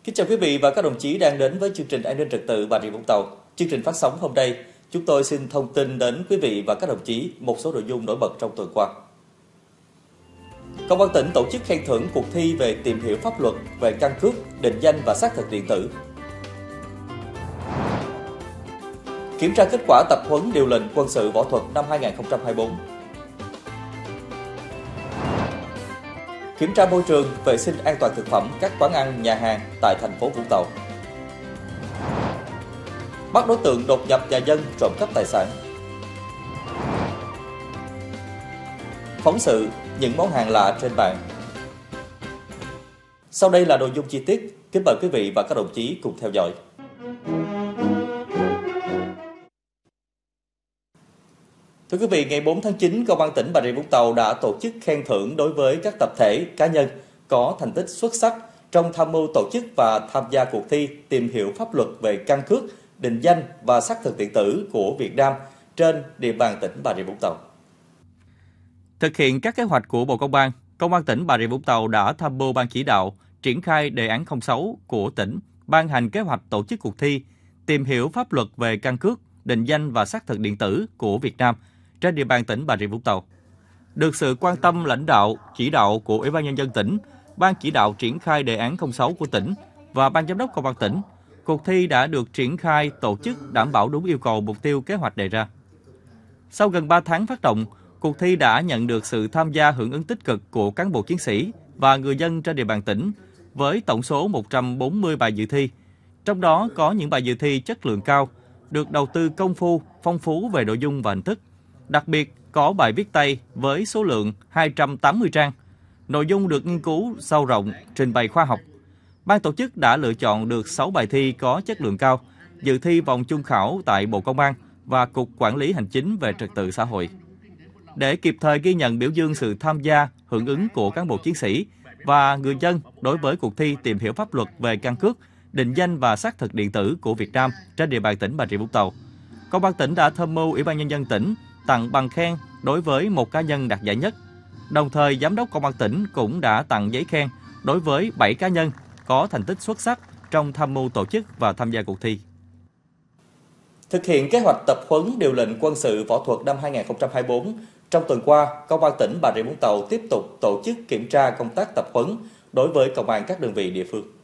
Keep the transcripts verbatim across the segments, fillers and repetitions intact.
Kính chào quý vị và các đồng chí đang đến với chương trình An ninh trật tự Bà Rịa Vũng Tàu. Chương trình phát sóng hôm nay, chúng tôi xin thông tin đến quý vị và các đồng chí một số nội dung nổi bật trong tuần qua. Công an tỉnh tổ chức khen thưởng cuộc thi về tìm hiểu pháp luật về căn cước, định danh và xác thực điện tử. Kiểm tra kết quả tập huấn điều lệnh quân sự võ thuật năm hai nghìn không trăm hai mươi tư. Kiểm tra môi trường, vệ sinh an toàn thực phẩm các quán ăn, nhà hàng tại thành phố Vũng Tàu. Bắt đối tượng đột nhập nhà dân trộm cắp tài sản. Phóng sự những món hàng lạ trên mạng. Sau đây là nội dung chi tiết, kính mời quý vị và các đồng chí cùng theo dõi. Thưa quý vị, ngày bốn tháng chín, Công an tỉnh Bà Rịa Vũng Tàu đã tổ chức khen thưởng đối với các tập thể, cá nhân có thành tích xuất sắc trong tham mưu tổ chức và tham gia cuộc thi tìm hiểu pháp luật về căn cước, định danh và xác thực điện tử của Việt Nam trên địa bàn tỉnh Bà Rịa Vũng Tàu. Thực hiện các kế hoạch của Bộ Công an, Công an tỉnh Bà Rịa Vũng Tàu đã tham mưu Ban chỉ đạo triển khai đề án không sáu của tỉnh ban hành kế hoạch tổ chức cuộc thi tìm hiểu pháp luật về căn cước, định danh và xác thực điện tử của Việt Nam trên địa bàn tỉnh Bà Rịa Vũng Tàu. Được sự quan tâm lãnh đạo, chỉ đạo của Ủy ban Nhân dân tỉnh, Ban chỉ đạo triển khai đề án không sáu của tỉnh và Ban giám đốc Công an tỉnh, cuộc thi đã được triển khai tổ chức đảm bảo đúng yêu cầu mục tiêu kế hoạch đề ra. Sau gần ba tháng phát động, cuộc thi đã nhận được sự tham gia hưởng ứng tích cực của cán bộ chiến sĩ và người dân trên địa bàn tỉnh với tổng số một trăm bốn mươi bài dự thi. Trong đó có những bài dự thi chất lượng cao, được đầu tư công phu, phong phú về nội dung và hình thức. Đặc biệt, có bài viết tay với số lượng hai trăm tám mươi trang. Nội dung được nghiên cứu sâu rộng, trình bày khoa học. Ban tổ chức đã lựa chọn được sáu bài thi có chất lượng cao, dự thi vòng chung khảo tại Bộ Công an và Cục Quản lý Hành chính về Trật tự xã hội. Để kịp thời ghi nhận biểu dương sự tham gia, hưởng ứng của cán bộ chiến sĩ và người dân đối với cuộc thi tìm hiểu pháp luật về căn cước, định danh và xác thực điện tử của Việt Nam trên địa bàn tỉnh Bà Rịa Vũng Tàu, Công an tỉnh đã tham mưu Ủy ban Nhân dân tỉnh tặng bằng khen đối với một cá nhân đạt giải nhất. Đồng thời, Giám đốc Công an tỉnh cũng đã tặng giấy khen đối với bảy cá nhân có thành tích xuất sắc trong tham mưu tổ chức và tham gia cuộc thi. Thực hiện kế hoạch tập huấn điều lệnh quân sự võ thuật năm hai nghìn không trăm hai mươi tư, trong tuần qua, Công an tỉnh Bà Rịa Vũng Tàu tiếp tục tổ chức kiểm tra công tác tập huấn đối với công an các đơn vị địa phương.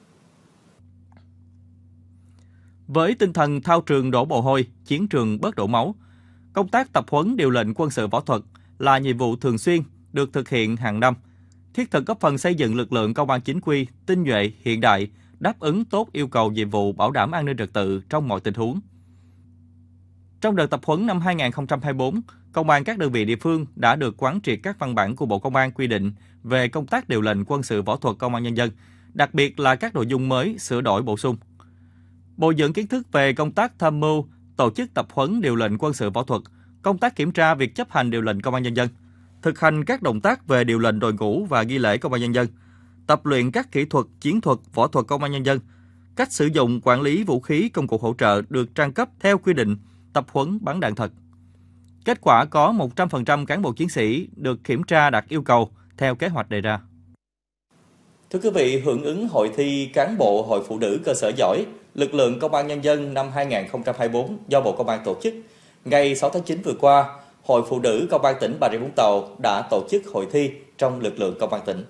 Với tinh thần thao trường đổ mồ hôi, chiến trường bớt đổ máu, công tác tập huấn điều lệnh quân sự võ thuật là nhiệm vụ thường xuyên được thực hiện hàng năm, thiết thực góp phần xây dựng lực lượng công an chính quy, tinh nhuệ, hiện đại, đáp ứng tốt yêu cầu nhiệm vụ bảo đảm an ninh trật tự trong mọi tình huống. Trong đợt tập huấn năm hai nghìn không trăm hai mươi tư, công an các đơn vị địa phương đã được quán triệt các văn bản của Bộ Công an quy định về công tác điều lệnh quân sự võ thuật Công an Nhân dân, đặc biệt là các nội dung mới, sửa đổi bổ sung. Bồi dưỡng kiến thức về công tác tham mưu, tổ chức tập huấn điều lệnh quân sự võ thuật, công tác kiểm tra việc chấp hành điều lệnh Công an Nhân dân, thực hành các động tác về điều lệnh đội ngũ và nghi lễ Công an Nhân dân, tập luyện các kỹ thuật, chiến thuật, võ thuật Công an Nhân dân, cách sử dụng, quản lý vũ khí, công cụ hỗ trợ được trang cấp theo quy định, tập huấn bắn đạn thật. Kết quả có một trăm phần trăm cán bộ chiến sĩ được kiểm tra đạt yêu cầu theo kế hoạch đề ra. Thưa quý vị, hưởng ứng hội thi cán bộ Hội Phụ nữ cơ sở giỏi, lực lượng Công an Nhân dân năm hai nghìn không trăm hai mươi tư do Bộ Công an tổ chức, ngày sáu tháng chín vừa qua, Hội Phụ nữ Công an tỉnh Bà Rịa Vũng Tàu đã tổ chức hội thi trong lực lượng Công an tỉnh.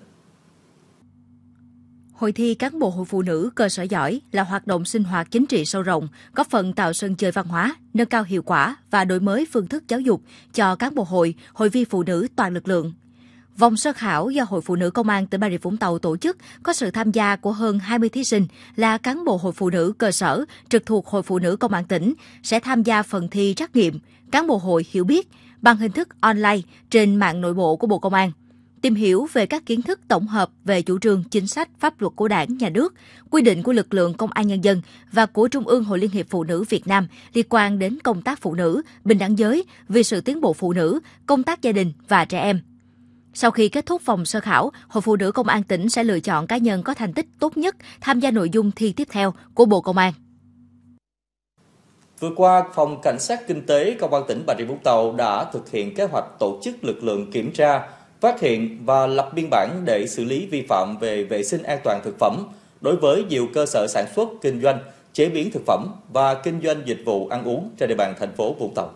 Hội thi cán bộ Hội Phụ nữ cơ sở giỏi là hoạt động sinh hoạt chính trị sâu rộng, góp phần tạo sân chơi văn hóa, nâng cao hiệu quả và đổi mới phương thức giáo dục cho cán bộ hội, hội viên phụ nữ toàn lực lượng. Vòng sơ khảo do Hội Phụ nữ Công an tỉnh Bà Rịa Vũng Tàu tổ chức có sự tham gia của hơn hai mươi thí sinh là cán bộ Hội Phụ nữ cơ sở trực thuộc Hội Phụ nữ Công an tỉnh sẽ tham gia phần thi trắc nghiệm cán bộ hội hiểu biết bằng hình thức online trên mạng nội bộ của Bộ Công an. Tìm hiểu về các kiến thức tổng hợp về chủ trương, chính sách, pháp luật của Đảng, Nhà nước, quy định của lực lượng Công an Nhân dân và của Trung ương Hội Liên hiệp Phụ nữ Việt Nam liên quan đến công tác phụ nữ, bình đẳng giới, vì sự tiến bộ phụ nữ, công tác gia đình và trẻ em. Sau khi kết thúc vòng sơ khảo, Hội Phụ nữ Công an tỉnh sẽ lựa chọn cá nhân có thành tích tốt nhất tham gia nội dung thi tiếp theo của Bộ Công an. Vừa qua, Phòng Cảnh sát Kinh tế Công an tỉnh Bà Rịa Vũng Tàu đã thực hiện kế hoạch tổ chức lực lượng kiểm tra, phát hiện và lập biên bản để xử lý vi phạm về vệ sinh an toàn thực phẩm đối với nhiều cơ sở sản xuất, kinh doanh, chế biến thực phẩm và kinh doanh dịch vụ ăn uống trên địa bàn thành phố Vũng Tàu.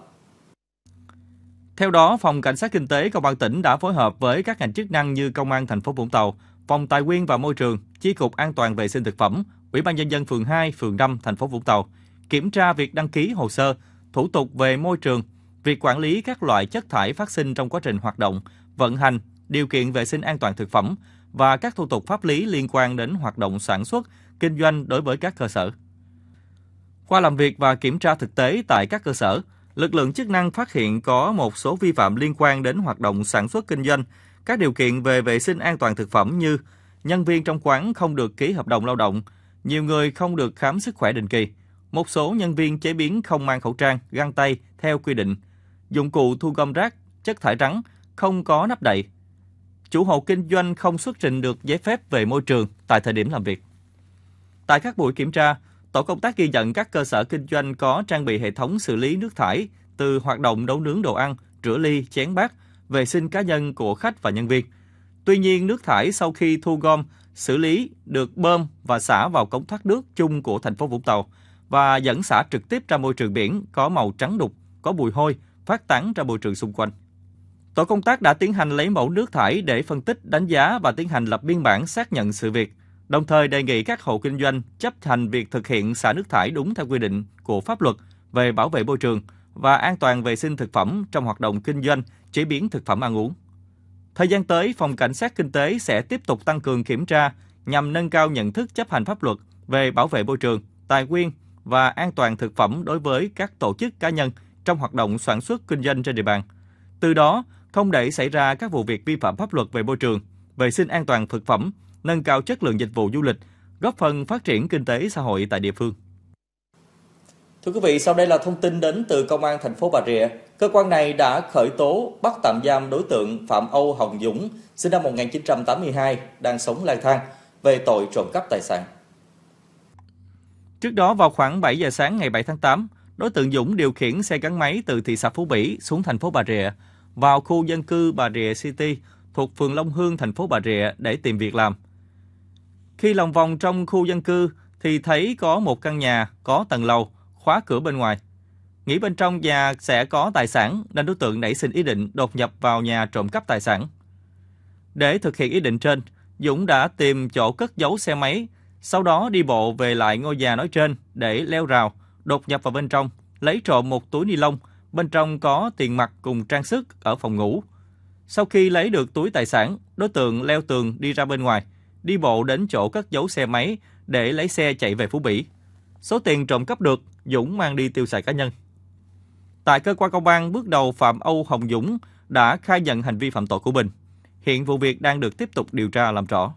Theo đó, Phòng Cảnh sát Kinh tế Công an tỉnh đã phối hợp với các ngành chức năng như Công an thành phố Vũng Tàu, Phòng Tài nguyên và Môi trường, Chi cục An toàn vệ sinh thực phẩm, Ủy ban nhân dân phường hai, phường năm thành phố Vũng Tàu kiểm tra việc đăng ký hồ sơ, thủ tục về môi trường, việc quản lý các loại chất thải phát sinh trong quá trình hoạt động, vận hành, điều kiện vệ sinh an toàn thực phẩm và các thủ tục pháp lý liên quan đến hoạt động sản xuất, kinh doanh đối với các cơ sở. Qua làm việc và kiểm tra thực tế tại các cơ sở, lực lượng chức năng phát hiện có một số vi phạm liên quan đến hoạt động sản xuất kinh doanh, các điều kiện về vệ sinh an toàn thực phẩm như nhân viên trong quán không được ký hợp đồng lao động, nhiều người không được khám sức khỏe định kỳ, một số nhân viên chế biến không mang khẩu trang, găng tay theo quy định, dụng cụ thu gom rác, chất thải rắn không có nắp đậy. Chủ hộ kinh doanh không xuất trình được giấy phép về môi trường tại thời điểm làm việc. Tại các buổi kiểm tra, tổ công tác ghi nhận các cơ sở kinh doanh có trang bị hệ thống xử lý nước thải từ hoạt động nấu nướng đồ ăn, rửa ly, chén bát, vệ sinh cá nhân của khách và nhân viên. Tuy nhiên, nước thải sau khi thu gom, xử lý được bơm và xả vào cống thoát nước chung của thành phố Vũng Tàu và dẫn xả trực tiếp ra môi trường biển có màu trắng đục, có mùi hôi, phát tán ra môi trường xung quanh. Tổ công tác đã tiến hành lấy mẫu nước thải để phân tích, đánh giá và tiến hành lập biên bản xác nhận sự việc, đồng thời đề nghị các hộ kinh doanh chấp hành việc thực hiện xả nước thải đúng theo quy định của pháp luật về bảo vệ môi trường và an toàn vệ sinh thực phẩm trong hoạt động kinh doanh, chế biến thực phẩm ăn uống. Thời gian tới, Phòng Cảnh sát Kinh tế sẽ tiếp tục tăng cường kiểm tra nhằm nâng cao nhận thức chấp hành pháp luật về bảo vệ môi trường, tài nguyên và an toàn thực phẩm đối với các tổ chức cá nhân trong hoạt động sản xuất kinh doanh trên địa bàn. Từ đó, không để xảy ra các vụ việc vi phạm pháp luật về môi trường, vệ sinh an toàn thực phẩm, nâng cao chất lượng dịch vụ du lịch, góp phần phát triển kinh tế xã hội tại địa phương. Thưa quý vị, sau đây là thông tin đến từ Công an thành phố Bà Rịa. Cơ quan này đã khởi tố bắt tạm giam đối tượng Phạm Âu Hồng Dũng, sinh năm một nghìn chín trăm tám mươi hai, đang sống lang thang, về tội trộm cắp tài sản. Trước đó vào khoảng bảy giờ sáng ngày bảy tháng tám, đối tượng Dũng điều khiển xe gắn máy từ thị xã Phú Mỹ xuống thành phố Bà Rịa, vào khu dân cư Bà Rịa City thuộc phường Long Hương, thành phố Bà Rịa để tìm việc làm. Khi lòng vòng trong khu dân cư thì thấy có một căn nhà có tầng lầu, khóa cửa bên ngoài. Nghĩ bên trong nhà sẽ có tài sản nên đối tượng nảy sinh ý định đột nhập vào nhà trộm cắp tài sản. Để thực hiện ý định trên, Dũng đã tìm chỗ cất giấu xe máy, sau đó đi bộ về lại ngôi nhà nói trên để leo rào, đột nhập vào bên trong, lấy trộm một túi ni lông, bên trong có tiền mặt cùng trang sức ở phòng ngủ. Sau khi lấy được túi tài sản, đối tượng leo tường đi ra bên ngoài, đi bộ đến chỗ cất giấu xe máy để lấy xe chạy về Phú Mỹ. Số tiền trộm cắp được, Dũng mang đi tiêu xài cá nhân. Tại cơ quan công an, bước đầu Phạm Âu Hồng Dũng đã khai nhận hành vi phạm tội của mình. Hiện vụ việc đang được tiếp tục điều tra làm rõ.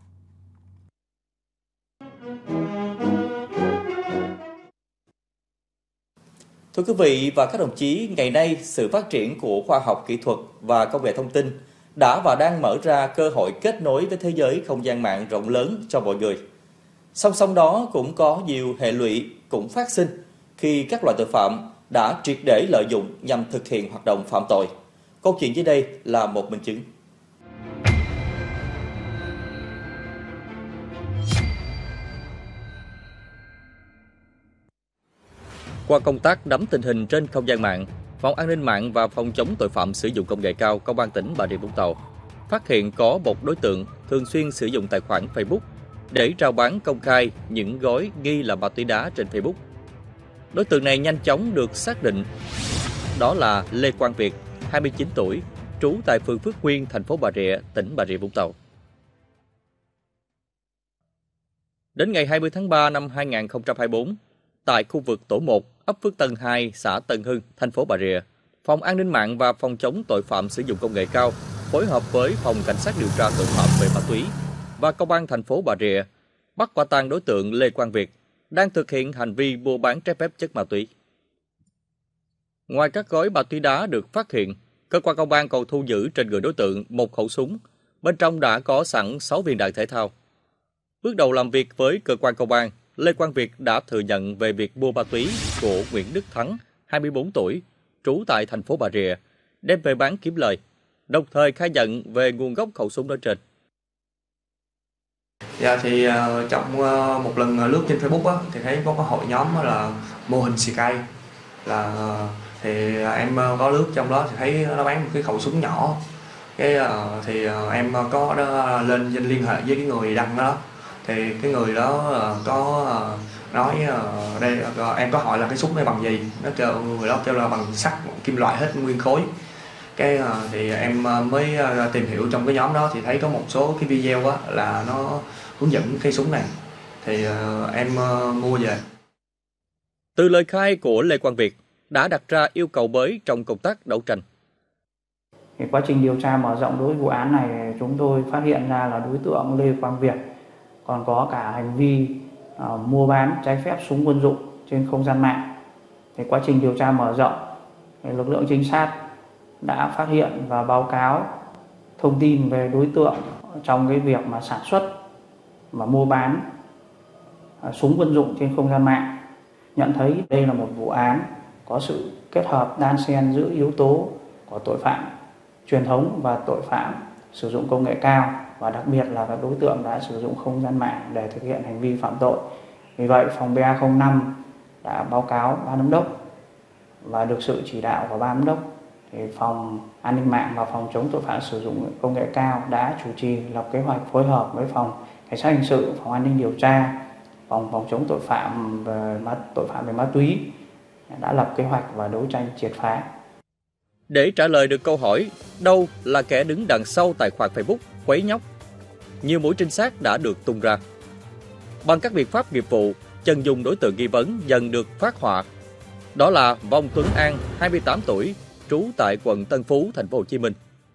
Thưa quý vị và các đồng chí, ngày nay sự phát triển của khoa học kỹ thuật và công nghệ thông tin đã và đang mở ra cơ hội kết nối với thế giới không gian mạng rộng lớn cho mọi người. Song song đó cũng có nhiều hệ lụy cũng phát sinh khi các loại tội phạm đã triệt để lợi dụng nhằm thực hiện hoạt động phạm tội. Câu chuyện dưới đây là một minh chứng. Qua công tác nắm tình hình trên không gian mạng, Phòng An ninh mạng và Phòng chống tội phạm sử dụng công nghệ cao Công an tỉnh Bà Rịa Vũng Tàu phát hiện có một đối tượng thường xuyên sử dụng tài khoản Facebook để rao bán công khai những gói nghi là ma túy đá trên Facebook. Đối tượng này nhanh chóng được xác định đó là Lê Quang Việt, hai mươi chín tuổi, trú tại phường Phước Nguyên, thành phố Bà Rịa, tỉnh Bà Rịa Vũng Tàu. Đến ngày hai mươi tháng ba năm hai nghìn không trăm hai mươi tư, tại khu vực tổ một, ấp Phước Tân hai, xã Tân Hưng, thành phố Bà Rịa, Phòng An ninh mạng và Phòng chống tội phạm sử dụng công nghệ cao phối hợp với Phòng Cảnh sát điều tra tội phạm về ma túy và Công an thành phố Bà Rịa bắt quả tang đối tượng Lê Quang Việt đang thực hiện hành vi mua bán trái phép chất ma túy. Ngoài các gói ma túy đá được phát hiện, cơ quan công an còn thu giữ trên người đối tượng một khẩu súng, bên trong đã có sẵn sáu viên đạn thể thao. Bước đầu làm việc với cơ quan công an, Lê Quang Việt đã thừa nhận về việc mua ma túy của Nguyễn Đức Thắng, hai mươi bốn tuổi, trú tại thành phố Bà Rịa, đem về bán kiếm lời, đồng thời khai nhận về nguồn gốc khẩu súng nói trên. Dạ thì uh, trong uh, một lần uh, lướt trên Facebook á, thì thấy có cái hội nhóm đó là mô hình xì cây, là uh, thì uh, em uh, có lướt trong đó thì thấy nó bán một cái khẩu súng nhỏ. Cái uh, thì uh, em uh, có uh, lên danh liên hệ với cái người đăng đó, thì cái người đó uh, có uh, nói uh, đây uh, em có hỏi là cái súng này bằng gì, nó kêu người đó kêu là bằng sắt kim loại hết nguyên khối. Cái uh, thì em uh, mới uh, tìm hiểu trong cái nhóm đó thì thấy có một số cái video á là nó hướng dẫn cây súng này, thì uh, em uh, mua về. Từ lời khai của Lê Quang Việt đã đặt ra yêu cầu mới trong công tác đấu tranh. Thì quá trình điều tra mở rộng đối với vụ án này, chúng tôi phát hiện ra là đối tượng Lê Quang Việt còn có cả hành vi uh, mua bán trái phép súng quân dụng trên không gian mạng. Thì quá trình điều tra mở rộng, thì lực lượng trinh sát đã phát hiện và báo cáo thông tin về đối tượng trong cái việc mà sản xuất và mua bán uh, súng quân dụng trên không gian mạng. Nhận thấy đây là một vụ án có sự kết hợp đan xen giữa yếu tố của tội phạm truyền thống và tội phạm sử dụng công nghệ cao, và đặc biệt là các đối tượng đã sử dụng không gian mạng để thực hiện hành vi phạm tội. Vì vậy, phòng B A không năm đã báo cáo ban giám đốc, và được sự chỉ đạo của ban giám đốc, thì phòng an ninh mạng và phòng chống tội phạm sử dụng công nghệ cao đã chủ trì lập kế hoạch phối hợp với phòng cảnh sát hình sự, phòng an ninh điều tra, phòng phòng chống tội phạm về tội phạm về ma túy đã lập kế hoạch và đấu tranh triệt phá. Để trả lời được câu hỏi đâu là kẻ đứng đằng sau tài khoản Facebook quấy nhóc, nhiều mũi trinh sát đã được tung ra. Bằng các biện pháp nghiệp vụ, chân dung đối tượng nghi vấn dần được phát họa. Đó là Vòng Tuấn An, hai mươi tám tuổi, trú tại quận Tân Phú, thành phố Hồ Chí Minh.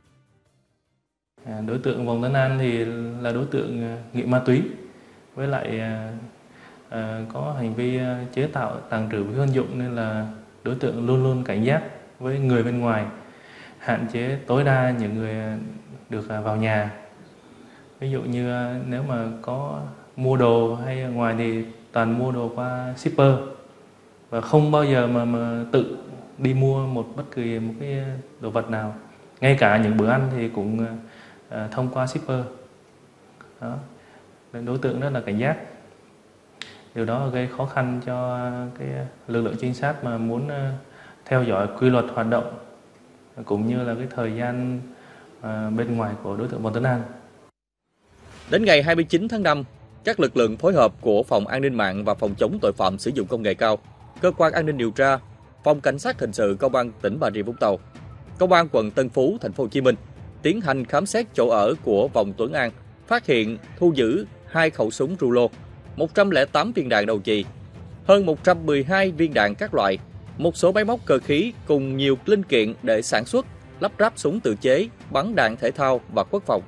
Đối tượng Vòng Tuấn An thì là đối tượng nghiện ma túy, với lại à, có hành vi chế tạo, tàng trữ vũ khí quân dụng, nên là đối tượng luôn luôn cảnh giác với người bên ngoài, hạn chế tối đa những người được vào nhà. Ví dụ như nếu mà có mua đồ hay ngoài thì toàn mua đồ qua shipper, và không bao giờ mà, mà tự đi mua một bất kỳ một cái đồ vật nào, ngay cả những bữa ăn thì cũng uh, thông qua shipper. Đó. Nên đối tượng rất là cảnh giác. Điều đó gây khó khăn cho cái lực lượng trinh sát mà muốn uh, theo dõi quy luật hoạt động cũng như là cái thời gian uh, bên ngoài của đối tượng Vòng Tuấn An. Đến ngày hai mươi chín tháng năm, các lực lượng phối hợp của Phòng An ninh mạng và Phòng chống tội phạm sử dụng công nghệ cao, Cơ quan An ninh điều tra, Phòng Cảnh sát hình sự Công an tỉnh Bà Rịa Vũng Tàu, Công an quận Tân Phú, thành phố Hồ Chí Minh tiến hành khám xét chỗ ở của Vòng Tuấn An, phát hiện thu giữ hai khẩu súng rulo, một trăm lẻ tám viên đạn đầu chì, hơn một trăm mười hai viên đạn các loại, một số máy móc cơ khí cùng nhiều linh kiện để sản xuất, lắp ráp súng tự chế, bắn đạn thể thao và quốc phòng.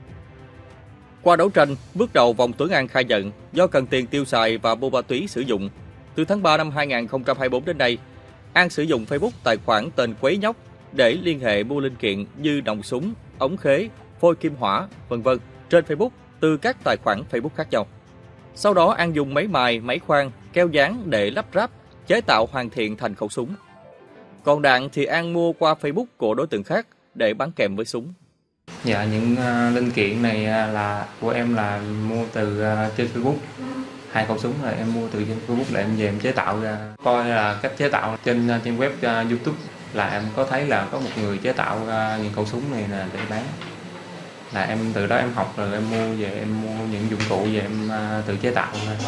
Qua đấu tranh, bước đầu Vòng Tuấn An khai nhận do cần tiền tiêu xài và mua ma túy sử dụng. Từ tháng ba năm hai nghìn không trăm hai mươi tư đến nay, An sử dụng Facebook tài khoản tên Quấy Nhóc để liên hệ mua linh kiện như nòng súng, ống khế, phôi kim hỏa, vân vân trên Facebook từ các tài khoản Facebook khác nhau. Sau đó An dùng máy mài, máy khoan, keo dán để lắp ráp, chế tạo hoàn thiện thành khẩu súng. Còn đạn thì An mua qua Facebook của đối tượng khác để bán kèm với súng. Dạ, những uh, linh kiện này uh, là của em là mua từ uh, trên Facebook. Hai khẩu súng là em mua từ trên Facebook để em về em chế tạo ra. Coi là cách chế tạo trên uh, trên web uh, YouTube là em có thấy là có một người chế tạo uh, những khẩu súng này là để bán. Là em từ đó em học rồi em mua về em mua những dụng cụ về em uh, tự chế tạo ra.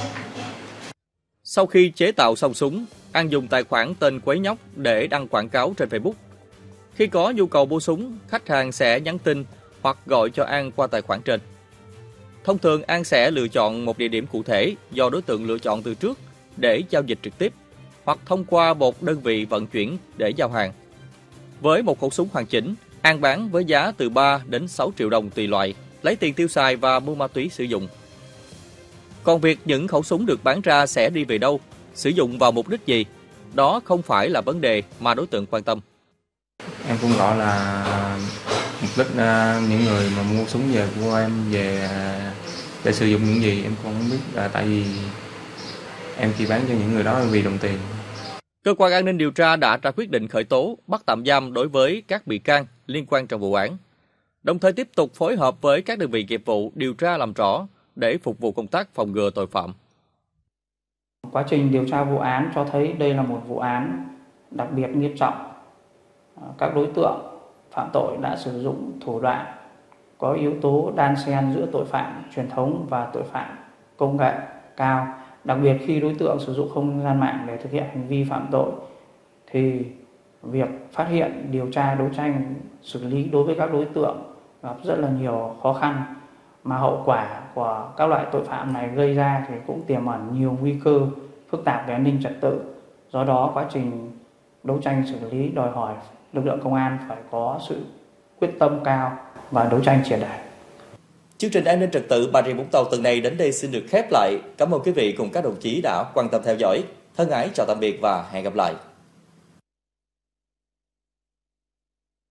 Sau khi chế tạo xong súng, An dùng tài khoản tên Quấy Nhóc để đăng quảng cáo trên Facebook. Khi có nhu cầu mua súng, khách hàng sẽ nhắn tin hoặc gọi cho An qua tài khoản trên. Thông thường An sẽ lựa chọn một địa điểm cụ thể do đối tượng lựa chọn từ trước để giao dịch trực tiếp, hoặc thông qua một đơn vị vận chuyển để giao hàng. Với một khẩu súng hoàn chỉnh, An bán với giá từ ba đến sáu triệu đồng tùy loại, lấy tiền tiêu xài và mua ma túy sử dụng. Còn việc những khẩu súng được bán ra sẽ đi về đâu, sử dụng vào mục đích gì, đó không phải là vấn đề mà đối tượng quan tâm. Em cũng gọi là mục đích uh, những người mà mua súng về của em về uh, để sử dụng những gì em cũng không biết, uh, tại vì em chỉ bán cho những người đó vì đồng tiền. Cơ quan an ninh điều tra đã ra quyết định khởi tố, bắt tạm giam đối với các bị can liên quan trong vụ án, đồng thời tiếp tục phối hợp với các đơn vị nghiệp vụ điều tra làm rõ để phục vụ công tác phòng ngừa tội phạm. Quá trình điều tra vụ án cho thấy đây là một vụ án đặc biệt nghiêm trọng. Các đối tượng phạm tội đã sử dụng thủ đoạn có yếu tố đan xen giữa tội phạm truyền thống và tội phạm công nghệ cao. Đặc biệt khi đối tượng sử dụng không gian mạng để thực hiện hành vi phạm tội thì việc phát hiện, điều tra, đấu tranh, xử lý đối với các đối tượng gặp rất là nhiều khó khăn, mà hậu quả của các loại tội phạm này gây ra thì cũng tiềm ẩn nhiều nguy cơ phức tạp về an ninh trật tự. Do đó quá trình đấu tranh xử lý đòi hỏi lực lượng công an phải có sự quyết tâm cao và đấu tranh triệt để. Chương trình An ninh trật tự Bà Rịa Vũng Tàu tuần này đến đây xin được khép lại. Cảm ơn quý vị cùng các đồng chí đã quan tâm theo dõi. Thân ái chào tạm biệt và hẹn gặp lại.